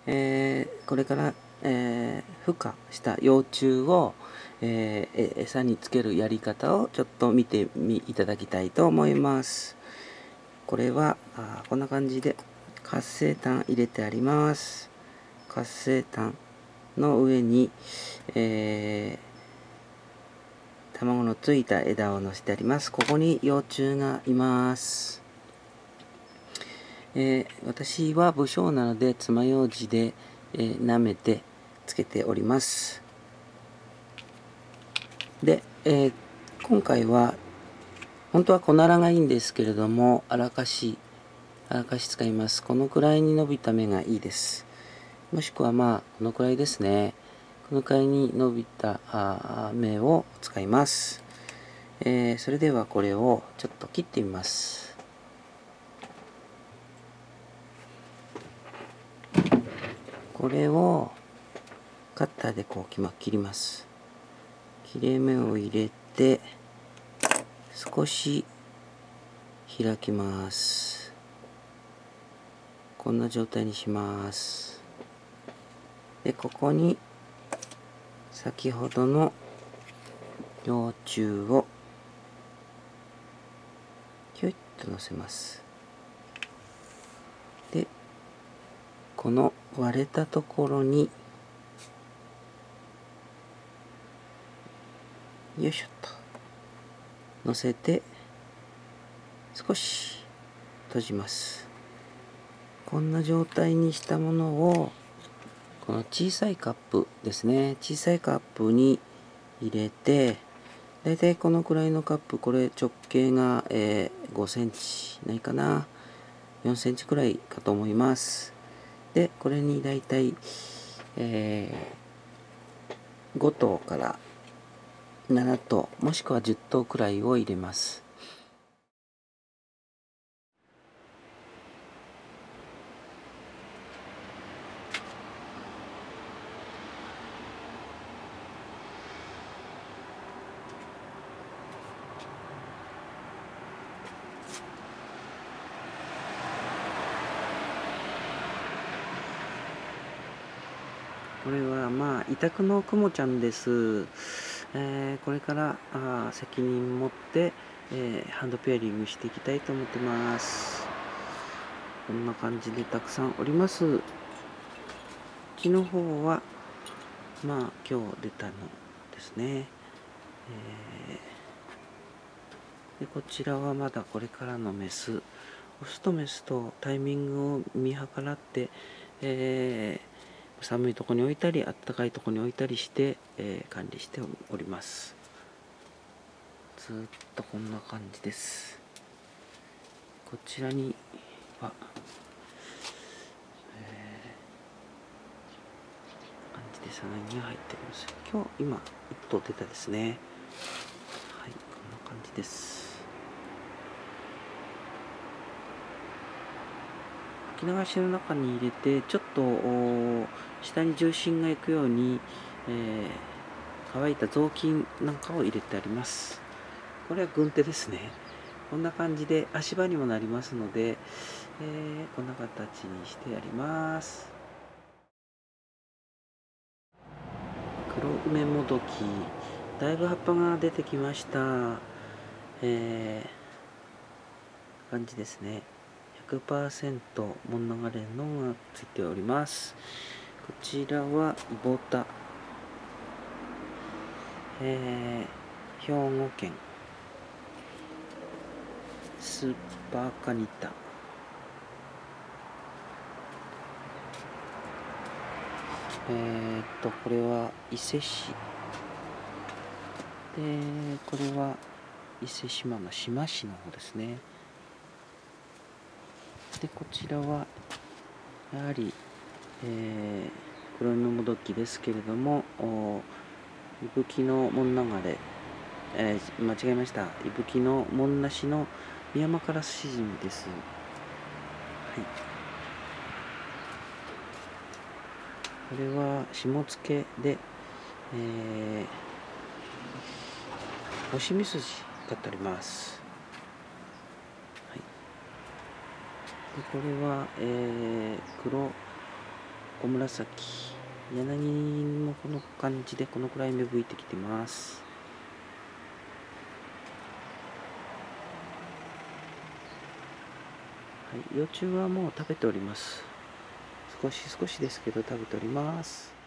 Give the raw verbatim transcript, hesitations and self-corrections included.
えー、これから、えー、孵化した幼虫を、えー、餌につけるやり方をちょっと見てみいただきたいと思います。これはあこんな感じで活性炭入れてあります。活性炭の上に、えー、卵のついた枝を乗せてあります。ここに幼虫がいます。えー、私は不精なので爪楊枝で、えー、舐めてつけております。で、えー、今回は本当は小ならがいいんですけれども、あらかしあらかし使います。このくらいに伸びた芽がいいです。もしくはまあこのくらいですね。このくらいに伸びた芽を使います。えー、それではこれをちょっと切ってみます。これをカッターでこう切ります。切れ目を入れて少し開きます。こんな状態にします。でここに先ほどの幼虫をひょいっと乗せます。でこの割れたところによいしょっと乗せて少し閉じます。こんな状態にしたものをこの小さいカップですね、小さいカップに入れて、だいたいこのくらいのカップ、これ直径が、えー、ごセンチないかな、よんセンチくらいかと思います。でこれにだいたい、えー、ごとうからななとうもしくはじゅっとうくらいを入れます。これはまあ委託のくもちゃんです。えー、これからあ責任持って、えー、ハンドペアリングしていきたいと思ってます。こんな感じでたくさんおります。うちの方はまあ今日出たのですね。えー、でこちらはまだこれからのメス。オスとメスとタイミングを見計らって、えー寒いところに置いたり、あったかいところに置いたりして、えー、管理しております。ずっとこんな感じです。こちらには、えー、感じでさなぎが入っております。今日、今、いっとう出たですね。はい、こんな感じです。吹き流しの中に入れて、ちょっと下に重心がいくように、えー、乾いた雑巾なんかを入れてあります。これは軍手ですね。こんな感じで足場にもなりますので、えー、こんな形にしてあります。黒梅もどき、だいぶ葉っぱが出てきました。えー、感じですね。ひゃくパーセント モン流れのがついております。こちらはイボタ、えー、兵庫県スーパーカニタ、えー、っとこれは伊勢市で、これは伊勢志摩の志摩市の方ですね。でこちらはやはり、えー、黒梅もどきですけれども、伊吹の門流れ、えー、間違えました。伊吹の門なしのミヤマカラスシジミです。はい。これは下付けで、えー、干しみすじだってあります。はい。でこれは、えー、黒小紫、柳もこの感じでこのくらい芽吹いてきてます。はい、幼虫はもう食べております。少し少しですけど食べております。